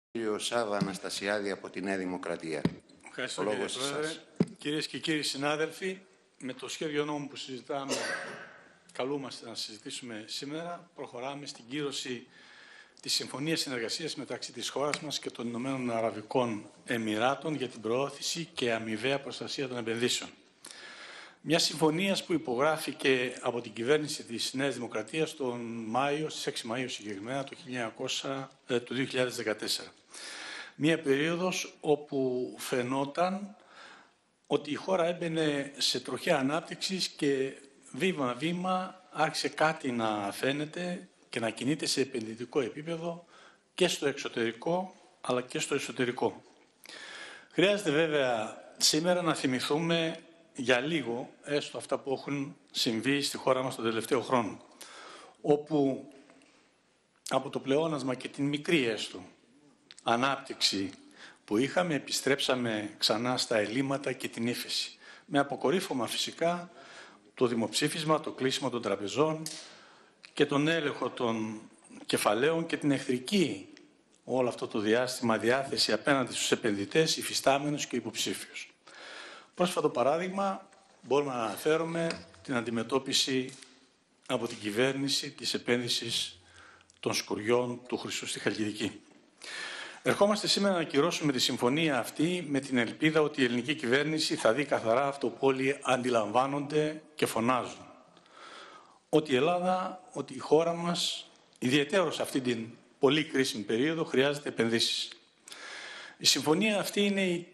Κύριο Σάβα Αναστασιάδη από τη Νέα Δημοκρατία. Ευχαριστώ, κύριε Πρόεδρε. Κυρίες και κύριοι συνάδελφοι, με το σχέδιο νόμου που συζητάμε, καλούμαστε να συζητήσουμε σήμερα, προχωράμε στην κύρωση της Συμφωνίας Συνεργασίας μεταξύ της χώρας μας και των Ηνωμένων Αραβικών Εμιράτων για την προώθηση και αμοιβαία προστασία των επενδύσεων. Μια συμφωνία που υπογράφηκε από την κυβέρνηση της Νέας Δημοκρατίας τον Μάιο, στις 6 Μαΐου συγκεκριμένα, του 2014. Μια περίοδος όπου φαινόταν ότι η χώρα έμπαινε σε τροχιά ανάπτυξης και βήμα-βήμα άρχισε κάτι να φαίνεται και να κινείται σε επενδυτικό επίπεδο και στο εξωτερικό αλλά και στο εσωτερικό. Χρειάζεται βέβαια σήμερα να θυμηθούμε για λίγο έστω αυτά που έχουν συμβεί στη χώρα μας τον τελευταίο χρόνο, όπου από το πλεόνασμα και την μικρή έστω ανάπτυξη που είχαμε, επιστρέψαμε ξανά στα ελλείμματα και την ύφεση. Με αποκορύφωμα φυσικά το δημοψήφισμα, το κλείσιμο των τραπεζών και τον έλεγχο των κεφαλαίων και την εχθρική όλο αυτό το διάστημα διάθεση απέναντι στους επενδυτές, υφιστάμενους και υποψήφιους. Πρόσφατο παράδειγμα μπορούμε να αναφέρουμε την αντιμετώπιση από την κυβέρνηση της επένδυσης των σκουριών του Χρυσού στη Χαλκιδική. Ερχόμαστε σήμερα να ακυρώσουμε τη συμφωνία αυτή με την ελπίδα ότι η ελληνική κυβέρνηση θα δει καθαρά αυτό που όλοι αντιλαμβάνονται και φωνάζουν. Ότι η Ελλάδα, ότι η χώρα μας, ιδιαιτέρως σε αυτή την πολύ κρίσιμη περίοδο, χρειάζεται επενδύσεις. Η συμφωνία αυτή είναι η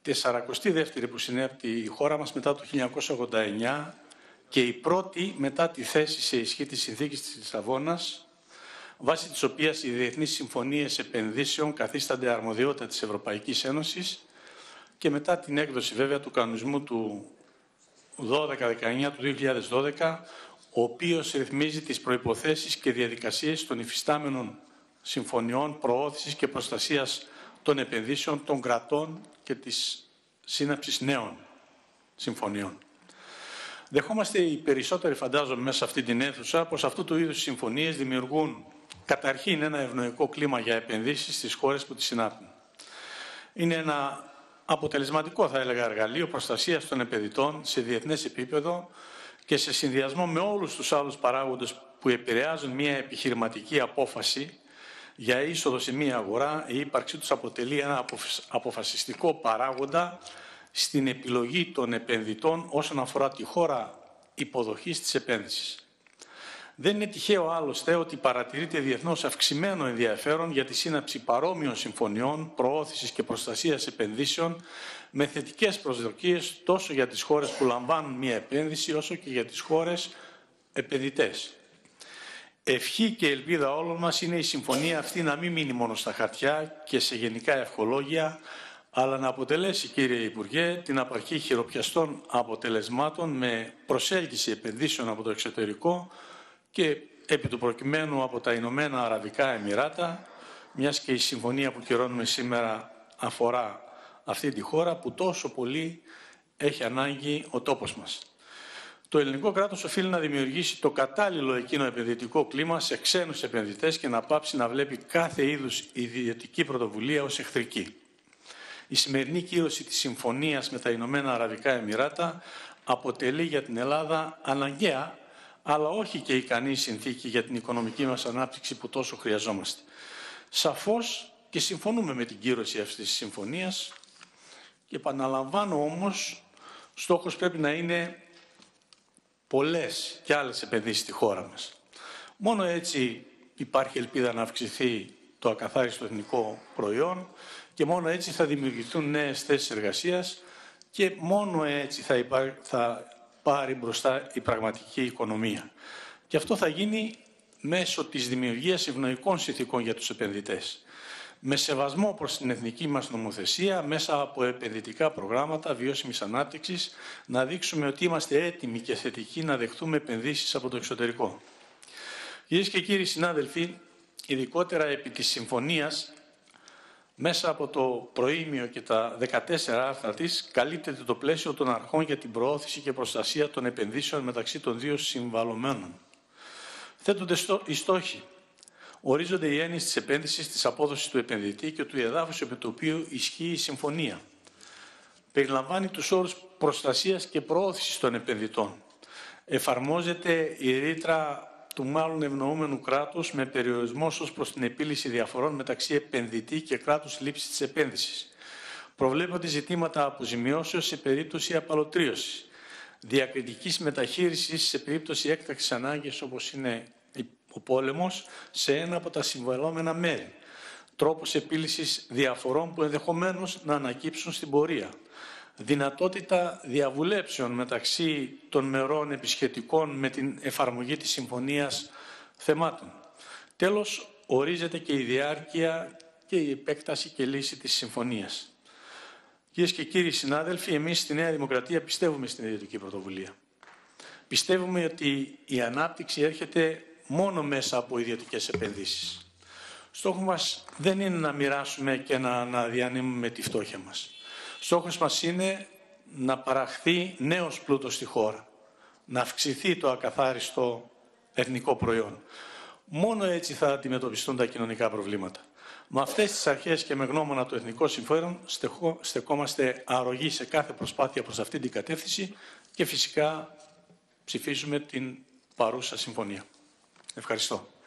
42η που συνέπτει η χώρα μας μετά το 1989 και η πρώτη μετά τη θέση σε ισχύ της Συνθήκης της Λισαβόνας, βάσει της οποίας οι διεθνείς συμφωνίες επενδύσεων καθίστανται αρμοδιότητα της Ευρωπαϊκής Ένωσης και μετά την έκδοση βέβαια του κανονισμού του 12-19 του 2012, ο οποίος ρυθμίζει τις προϋποθέσεις και διαδικασίες των υφιστάμενων συμφωνιών προώθησης και προστασίας των επενδύσεων των κρατών και της σύναψης νέων συμφωνιών. Δεχόμαστε οι περισσότεροι, φαντάζομαι, μέσα σε αυτή την αίθουσα, πως αυτού του είδους συμφωνίες δημιουργούν καταρχήν ένα ευνοϊκό κλίμα για επενδύσεις στις χώρες που τις συνάπτουν. Είναι ένα αποτελεσματικό, θα έλεγα, εργαλείο προστασίας των επενδυτών σε διεθνές επίπεδο και σε συνδυασμό με όλους τους άλλους παράγοντες που επηρεάζουν μια επιχειρηματική απόφαση για είσοδο σε μια αγορά. Η ύπαρξή τους αποτελεί ένα αποφασιστικό παράγοντα στην επιλογή των επενδυτών όσον αφορά τη χώρα υποδοχής της επένδυσης. Δεν είναι τυχαίο άλλωστε ότι παρατηρείται διεθνώς αυξημένο ενδιαφέρον για τη σύναψη παρόμοιων συμφωνιών προώθησης και προστασίας επενδύσεων με θετικές προσδοκίες τόσο για τις χώρες που λαμβάνουν μια επένδυση όσο και για τις χώρες επενδυτές. Ευχή και ελπίδα όλων μας είναι η συμφωνία αυτή να μην μείνει μόνο στα χαρτιά και σε γενικά ευχολόγια, αλλά να αποτελέσει, κύριε Υπουργέ, την απαρχή χειροπιαστών αποτελεσμάτων με προσέλκυση επενδύσεων από το εξωτερικό και επί του προκειμένου από τα Ηνωμένα Αραβικά Εμιράτα, μιας και η συμφωνία που κυρώνουμε σήμερα αφορά αυτή τη χώρα που τόσο πολύ έχει ανάγκη ο τόπος μας. Το ελληνικό κράτος οφείλει να δημιουργήσει το κατάλληλο εκείνο επενδυτικό κλίμα σε ξένους επενδυτές και να πάψει να βλέπει κάθε είδους ιδιωτική πρωτοβουλία ως εχθρική. Η σημερινή κύρωση της συμφωνίας με τα Ηνωμένα Αραβικά Εμιράτα αποτελεί για την Ελλάδα αναγκαία, αλλά όχι και ικανή συνθήκη για την οικονομική μας ανάπτυξη που τόσο χρειαζόμαστε. Σαφώς και συμφωνούμε με την κύρωση αυτής της συμφωνίας και επαναλαμβάνω όμως, στόχος πρέπει να είναι πολλές και άλλες επενδύσεις στη χώρα μας. Μόνο έτσι υπάρχει ελπίδα να αυξηθεί το ακαθάριστο εθνικό προϊόν και μόνο έτσι θα δημιουργηθούν νέες θέσεις εργασίας και μόνο έτσι θα πάρει μπροστά η πραγματική οικονομία. Και αυτό θα γίνει μέσω της δημιουργίας ευνοϊκών συνθηκών για τους επενδυτές. Με σεβασμό προς την εθνική μας νομοθεσία, μέσα από επενδυτικά προγράμματα βιώσιμης ανάπτυξης, να δείξουμε ότι είμαστε έτοιμοι και θετικοί να δεχτούμε επενδύσεις από το εξωτερικό. Κυρίες και κύριοι συνάδελφοι, ειδικότερα επί της συμφωνίας, μέσα από το προήμιο και τα 14 άρθρα της, καλύπτεται το πλαίσιο των αρχών για την προώθηση και προστασία των επενδύσεων μεταξύ των δύο συμβαλωμένων. Θέτονται οι στόχοι Ορίζονται οι έννοιες της επένδυσης, της απόδοσης του επενδυτή και του εδάφους επί του οποίου ισχύει η συμφωνία. Περιλαμβάνει τους όρους προστασίας και προώθησης των επενδυτών. Εφαρμόζεται η ρήτρα του μάλλον ευνοούμενου κράτους με περιορισμό ως προς την επίλυση διαφορών μεταξύ επενδυτή και κράτους λήψης της επένδυσης. Προβλέπονται ζητήματα αποζημιώσεως σε περίπτωση απαλωτρίωσης, διακριτικής μεταχείρισης σε περίπτωση έκτακτης ανάγκης όπως είναι ο πόλεμος σε ένα από τα συμβαλόμενα μέρη, τρόπος επίλυσης διαφορών που ενδεχομένως να ανακύψουν στην πορεία, δυνατότητα διαβουλέψεων μεταξύ των μερών επισχετικών με την εφαρμογή της συμφωνίας θεμάτων. Τέλος, ορίζεται και η διάρκεια και η επέκταση και λύση της συμφωνίας. Κυρίες και κύριοι συνάδελφοι, εμείς στη Νέα Δημοκρατία πιστεύουμε στην ιδιωτική πρωτοβουλία. Πιστεύουμε ότι η ανάπτυξη έρχεται μόνο μέσα από ιδιωτικές επενδύσεις. Στόχος μας δεν είναι να μοιράσουμε και να αναδιανύμουμε τη φτώχεια μας. Στόχος μας είναι να παραχθεί νέος πλούτος στη χώρα, να αυξηθεί το ακαθάριστο εθνικό προϊόν. Μόνο έτσι θα αντιμετωπιστούν τα κοινωνικά προβλήματα. Με αυτές τις αρχές και με γνώμονα το εθνικό συμφέρον στεκόμαστε αρρωγοί σε κάθε προσπάθεια προς αυτή την κατεύθυνση και φυσικά ψηφίζουμε την παρούσα συμφωνία. Ευχαριστώ.